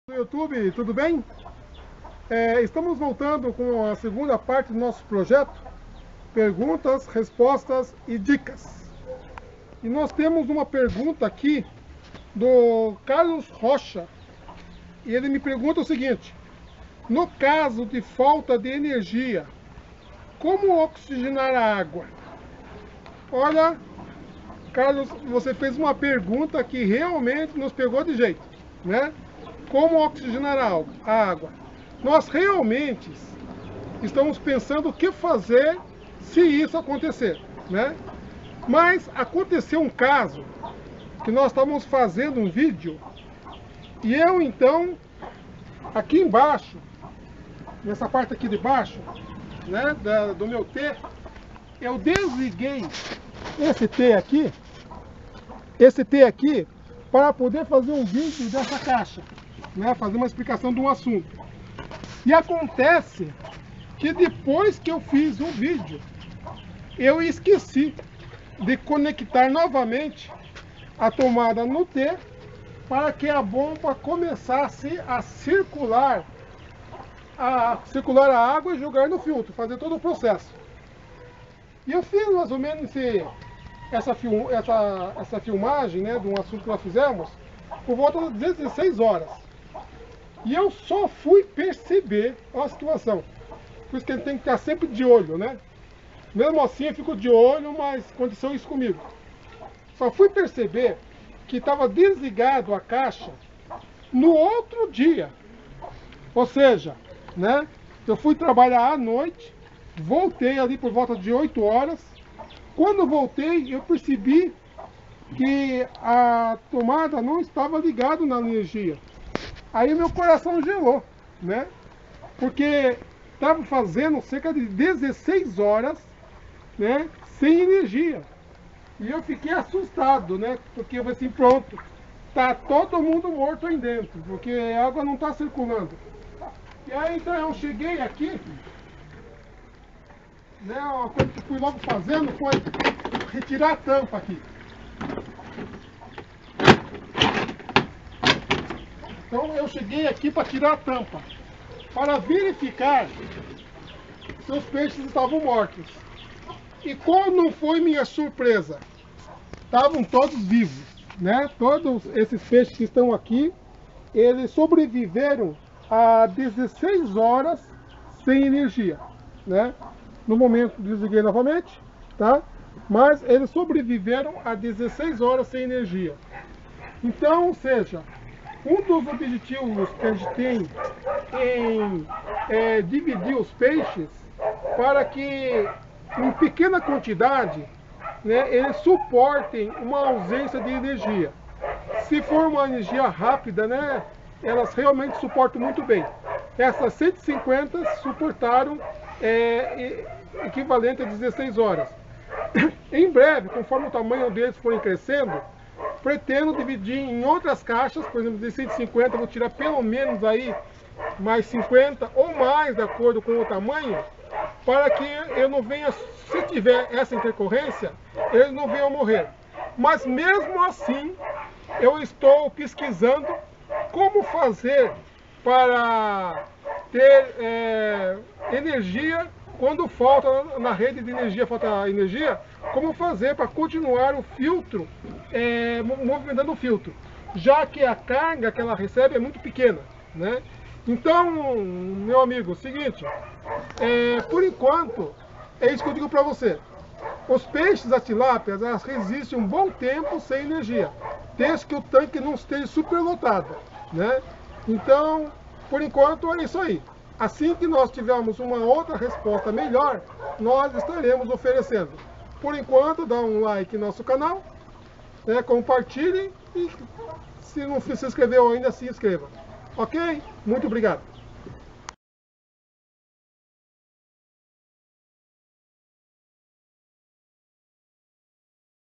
Do YouTube, tudo bem? Estamos voltando com a segunda parte do nosso projeto, perguntas, respostas e dicas. E nós temos uma pergunta aqui do Carlos Rocha, e ele me pergunta o seguinte: no caso de falta de energia, como oxigenar a água? Olha, Carlos, você fez uma pergunta que realmente nos pegou de jeito, né? Como oxigenar a água? Nós realmente estamos pensando o que fazer se isso acontecer, né? Mas aconteceu um caso que nós estávamos fazendo um vídeo e eu então, aqui embaixo, nessa parte aqui de baixo, né, do meu T, eu desliguei esse T aqui, para poder fazer um vídeo dessa caixa, né, fazer uma explicação de um assunto. E acontece que depois que eu fiz o vídeo, eu esqueci de conectar novamente a tomada no T para que a bomba começasse a circular a água e jogar no filtro, fazer todo o processo. E eu fiz mais ou menos essa filmagem, né, de um assunto que nós fizemos por volta das 16 horas. E eu só fui perceber a situação. Por isso que ele tem que estar sempre de olho, né? Mesmo assim eu fico de olho, mas aconteceu isso comigo. Só fui perceber que estava desligado a caixa no outro dia. Ou seja, né, eu fui trabalhar à noite, voltei ali por volta de 8 horas. Quando voltei, eu percebi que a tomada não estava ligada na energia. Aí meu coração gelou, né? Porque estava fazendo cerca de 16 horas, né, sem energia. E eu fiquei assustado, né? Porque eu falei assim, pronto, tá todo mundo morto aí dentro, porque a água não está circulando. E aí então eu cheguei aqui, né, uma coisa que fui logo fazendo foi retirar a tampa aqui. Então eu cheguei aqui para tirar a tampa, para verificar se os peixes estavam mortos. E qual não foi minha surpresa? Estavam todos vivos, né? Todos esses peixes que estão aqui, eles sobreviveram a 16 horas sem energia, né? No momento desliguei novamente, tá? Mas eles sobreviveram a 16 horas sem energia. Então, ou seja, um dos objetivos que a gente tem em dividir os peixes para que em pequena quantidade, né, eles suportem uma ausência de energia. Se for uma energia rápida, né, elas realmente suportam muito bem. Essas 150 suportaram equivalente a 16 horas. Em breve, conforme o tamanho deles forem crescendo, pretendo dividir em outras caixas, por exemplo, de 150, vou tirar pelo menos aí mais 50 ou mais, de acordo com o tamanho, para que eu não venha, se tiver essa intercorrência, eles não venham morrer. Mas mesmo assim, eu estou pesquisando como fazer para ter energia quando falta na rede de energia, falta energia, como fazer para continuar o filtro, movimentando o filtro, já que a carga que ela recebe é muito pequena, né? Então, meu amigo, seguinte, por enquanto, é isso que eu digo para você. Os peixes, as tilápias, elas resistem um bom tempo sem energia, desde que o tanque não esteja superlotado, né? Então, por enquanto, é isso aí. Assim que nós tivermos uma outra resposta melhor, nós estaremos oferecendo. Por enquanto, dá um like no nosso canal, né, compartilhe e se não se inscreveu ainda, se inscreva. Ok? Muito obrigado.